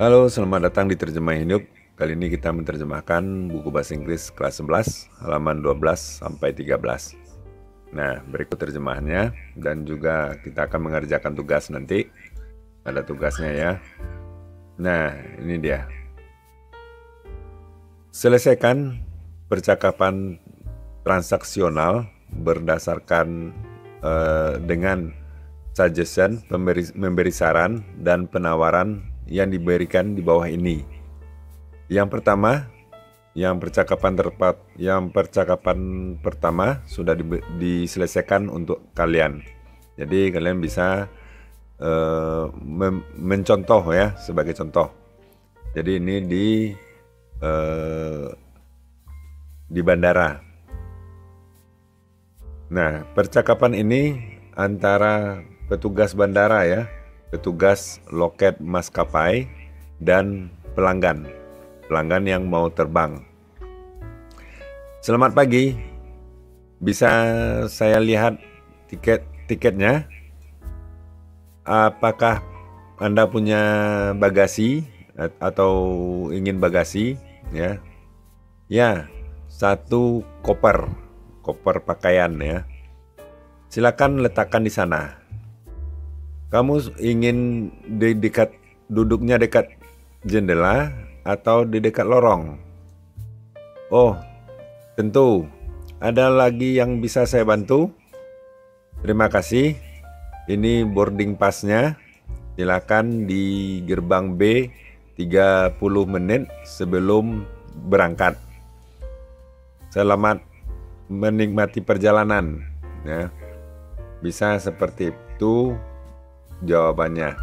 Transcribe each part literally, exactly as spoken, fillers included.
Halo, selamat datang di Terjemah Hidup. Kali ini kita menerjemahkan buku bahasa Inggris kelas sebelas, halaman dua belas sampai tiga belas. Nah, berikut terjemahannya dan juga kita akan mengerjakan tugas nanti. Ada tugasnya ya. Nah, ini dia. Selesaikan percakapan transaksional berdasarkan uh, dengan suggestion, memberi, memberi saran dan penawaran yang diberikan di bawah ini. Yang pertama, yang percakapan terpat, yang percakapan pertama sudah di, diselesaikan untuk kalian. Jadi kalian bisa uh, mem, mencontoh ya sebagai contoh. Jadi ini di uh, di bandara. Nah, percakapan ini antara petugas bandara ya, petugas loket maskapai dan pelanggan, pelanggan yang mau terbang. Selamat pagi, bisa saya lihat tiket tiketnya? Apakah Anda punya bagasi atau ingin bagasi? Ya, ya, satu koper, koper pakaian ya. Silakan letakkan di sana. Kamu ingin di dekat duduknya dekat jendela atau di dekat lorong? Oh, tentu. Ada lagi yang bisa saya bantu? Terima kasih. Ini boarding pass-nya. Silakan di gerbang B tiga puluh menit sebelum berangkat. Selamat menikmati perjalanan. Ya. Bisa seperti itu jawabannya.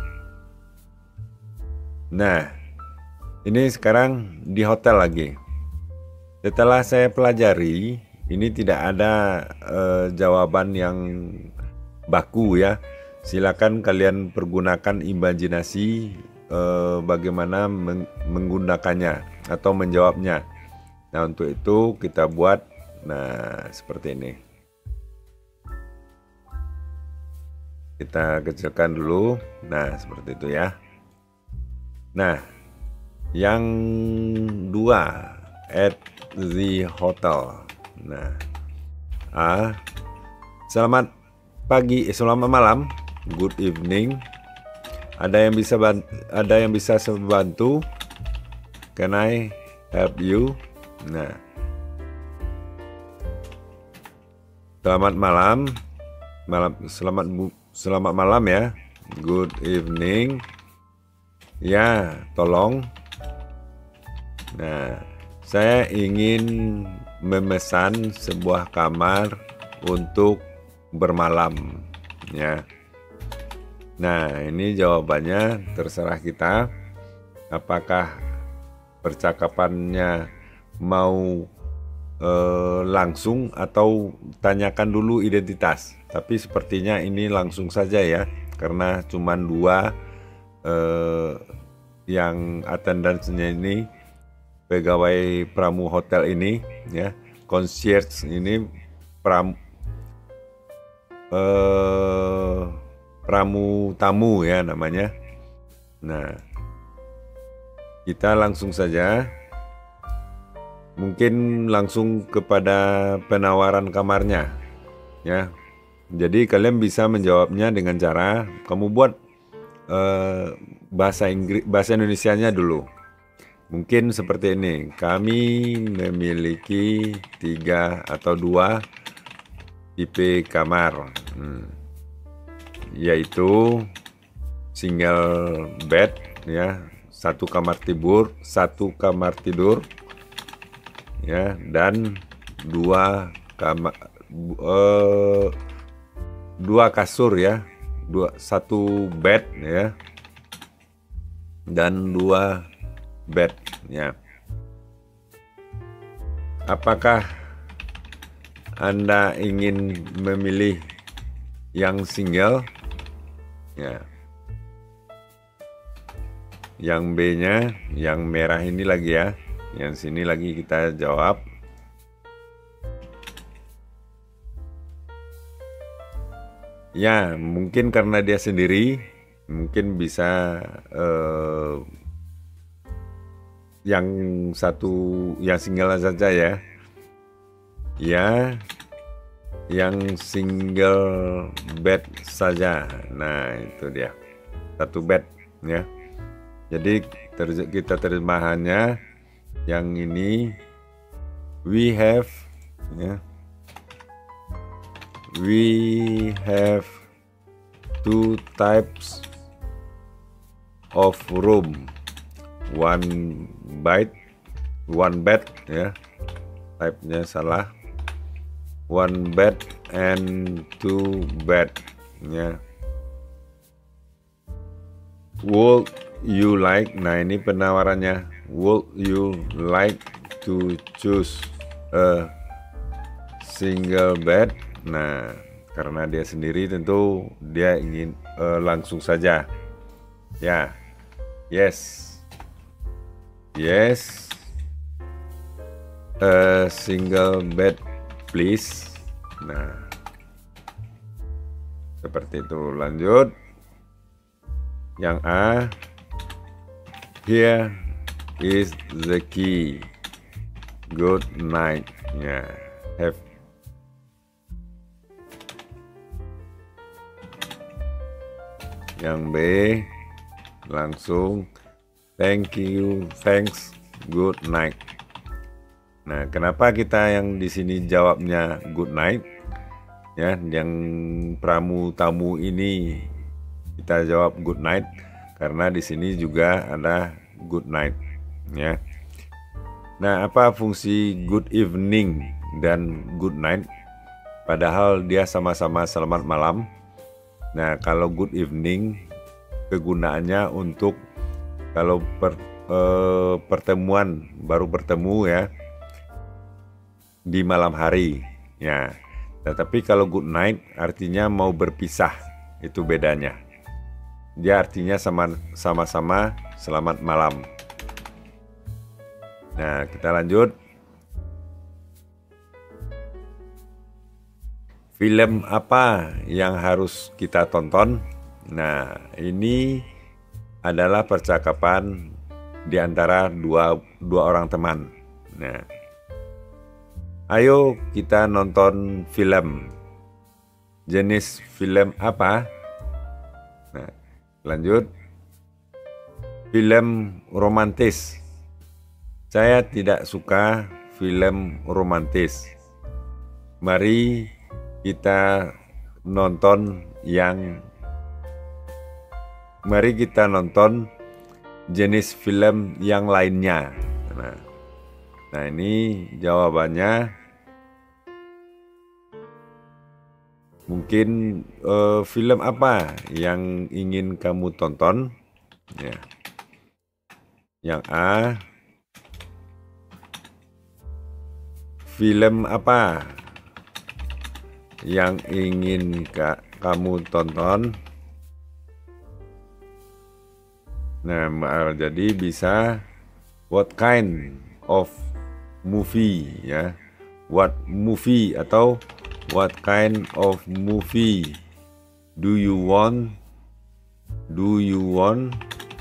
Nah, ini sekarang di hotel lagi. Setelah saya pelajari, ini tidak ada eh, jawaban yang baku ya. Silakan kalian pergunakan imajinasi eh, bagaimana meng menggunakannya atau menjawabnya. Nah, untuk itu kita buat nah seperti ini. Kita kecilkan dulu. Nah, seperti itu ya. Nah, yang dua, at the hotel. Nah, A. Selamat pagi, eh, selamat malam. Good evening. Ada yang bisa bantu, ada yang bisa saya bantu? Can I help you? Nah. Selamat malam. Malam selamat bu Selamat malam ya. Good evening. Ya, tolong. Nah, saya ingin memesan sebuah kamar untuk bermalam ya. Nah, ini jawabannya terserah kita. Apakah percakapannya mau eh, langsung atau tanyakan dulu identitas. Tapi sepertinya ini langsung saja ya, karena cuma dua eh, yang attendance-nya ini pegawai pramu hotel ini ya, concierge ini pram, eh, pramu tamu ya namanya. Nah, kita langsung saja, mungkin langsung kepada penawaran kamarnya ya. Jadi kalian bisa menjawabnya dengan cara kamu buat eh, bahasa Inggris, bahasa Indonesianya dulu. Mungkin seperti ini. Kami memiliki tiga atau dua tipe kamar, hmm. yaitu single bed ya, satu kamar tidur, satu kamar tidur ya, dan dua kamar uh, dua kasur ya, dua satu bed ya, dan dua bed ya. Apakah Anda ingin memilih yang single ya? Yang B-nya, yang merah ini lagi ya. Yang sini lagi kita jawab. Ya, mungkin karena dia sendiri, mungkin bisa eh, yang satu, yang single saja ya. Ya, yang single bed saja. Nah, itu dia. Satu bed ya. Jadi ter kita terjemahannya yang ini, we have ya. We have two types of room. One bed, one bed ya. Type-nya salah. One bed and two bed ya. Would you like, nah ini penawarannya, would you like to choose a single bed? Nah, karena dia sendiri tentu dia ingin uh, langsung saja ya. Yes, yes, a single bed please. Nah, seperti itu. Lanjut yang A, here is the key, good night ya. Have yang B langsung thank you, thanks, good night. Nah, kenapa kita yang di sini jawabnya good night? Ya, yang pramu tamu ini kita jawab good night karena di sini juga ada good night, ya. Nah, apa fungsi good evening dan good night? Padahal dia sama-sama selamat malam. Nah, kalau good evening kegunaannya untuk kalau per, eh, pertemuan baru bertemu ya. Di malam hari ya. Tetapi kalau good night artinya mau berpisah, itu bedanya. Dia artinya sama sama-sama selamat malam. Nah, kita lanjut. Film apa yang harus kita tonton? Nah, ini adalah percakapan di antara dua dua orang teman. Nah, ayo kita nonton film. Jenis film apa? Nah, lanjut. Film romantis. Saya tidak suka film romantis. Mari kita nonton yang Mari kita nonton jenis film yang lainnya. Nah, nah ini jawabannya. Mungkin uh, film apa yang ingin kamu tonton? Ya. Yang A, film apa yang ingin ka kamu tonton? Nah, jadi bisa what kind of movie ya. What movie atau what kind of movie do you want do you want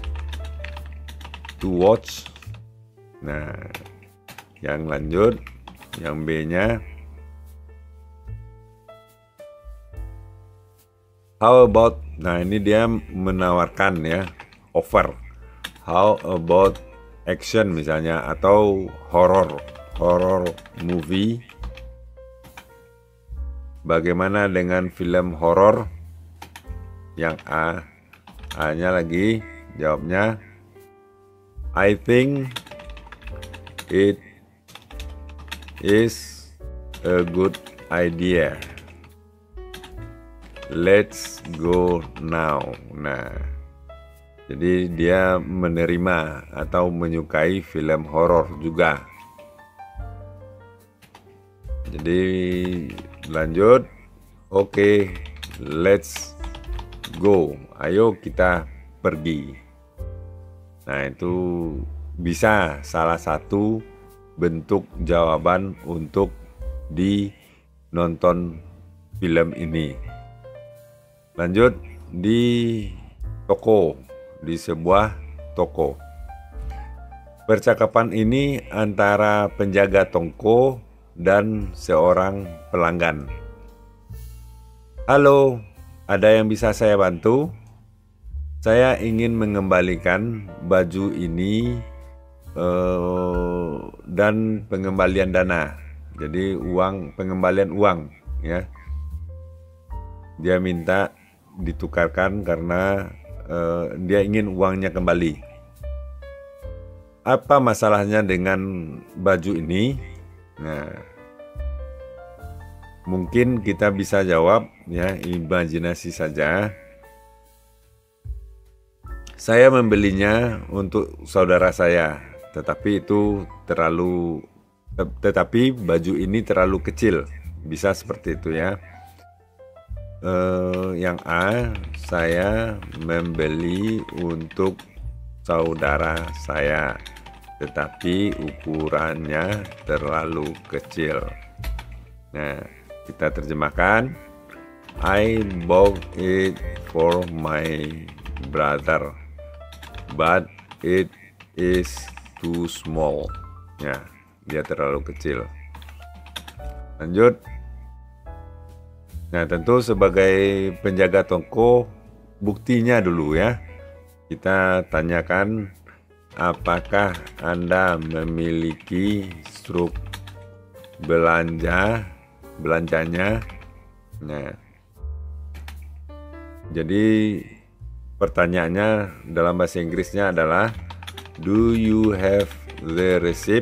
to watch? Nah, yang lanjut, yang B-nya, how about, nah ini dia menawarkan ya, offer. How about action misalnya, atau horror horror movie. Bagaimana dengan film horor? Yang A, A-nya lagi jawabnya, I think it is a good idea. Let's go now. Nah, jadi dia menerima atau menyukai film horor juga. Jadi lanjut. Oke, okay, let's go. Ayo kita pergi. Nah, itu bisa salah satu bentuk jawaban untuk di nonton film ini. Lanjut, di toko, di sebuah toko. Percakapan ini antara penjaga toko dan seorang pelanggan. Halo, ada yang bisa saya bantu? Saya ingin mengembalikan baju ini uh, dan pengembalian dana. Jadi uang, pengembalian uang, ya. Dia minta ditukarkan karena uh, dia ingin uangnya kembali. Apa masalahnya dengan baju ini? Nah, mungkin kita bisa jawab, ya, imajinasi saja. Saya membelinya untuk saudara saya, tetapi itu terlalu, tetapi baju ini terlalu kecil. Bisa seperti itu, ya. Eh, yang A, saya membeli untuk saudara saya, tetapi ukurannya terlalu kecil. Nah, kita terjemahkan. I bought it for my brother, but it is too small. Ya, dia terlalu kecil. Lanjut. Nah, tentu sebagai penjaga toko, buktinya dulu, ya. Kita tanyakan, apakah Anda memiliki struk belanja belanjanya? Nah, jadi pertanyaannya dalam bahasa Inggrisnya adalah, do you have the receipt?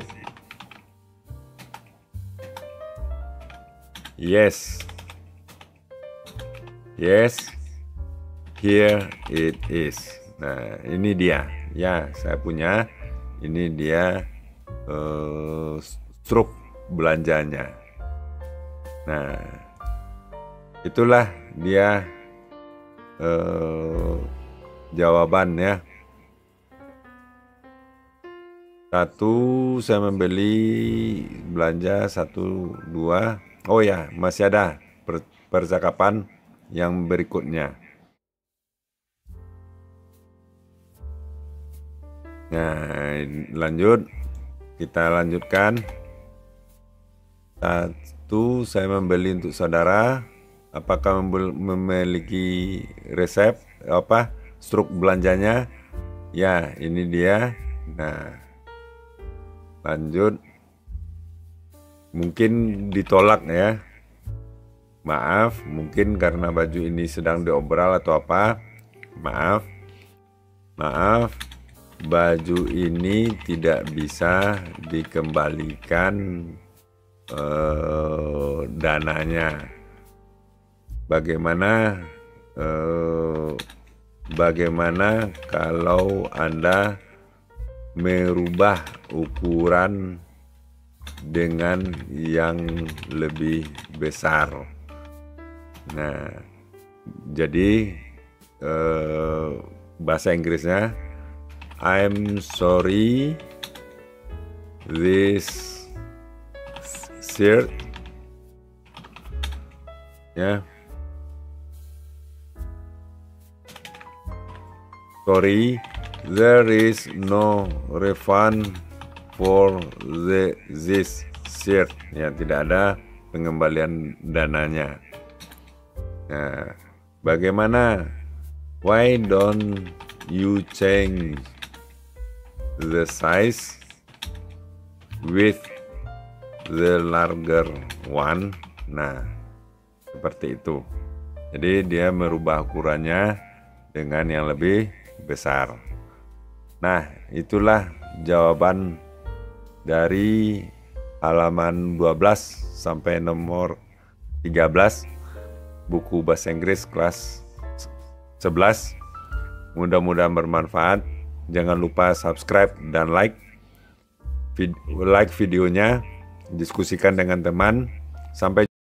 Yes. Yes. Here it is. Nah, ini dia. Ya, saya punya. Ini dia uh, struk belanjanya. Nah, itulah dia uh, jawaban, ya. Satu, saya membeli belanja satu, dua. Oh ya, masih ada per percakapan yang berikutnya. Nah, lanjut, kita lanjutkan. Satu, saya membeli untuk saudara. Apakah memiliki resep apa struk belanjanya? Ya, ini dia. Nah, lanjut. Mungkin ditolak, ya. Maaf, mungkin karena baju ini sedang diobral atau apa. Maaf. Maaf. Baju ini tidak bisa dikembalikan eh, dananya. Bagaimana eh, bagaimana kalau Anda merubah ukuran dengan yang lebih besar? Nah, jadi eh, bahasa Inggrisnya, I'm sorry, this shirt, ya, sorry, there is no refund for the this shirt. Ya, tidak ada pengembalian dananya. Nah, bagaimana? Why don't you change the size with the larger one? Nah, seperti itu. Jadi dia merubah ukurannya dengan yang lebih besar. Nah, itulah jawaban dari halaman dua belas sampai nomor tiga belas buku bahasa Inggris kelas sebelas. Mudah-mudahan bermanfaat. Jangan lupa subscribe dan like vid like videonya, diskusikan dengan teman. Sampai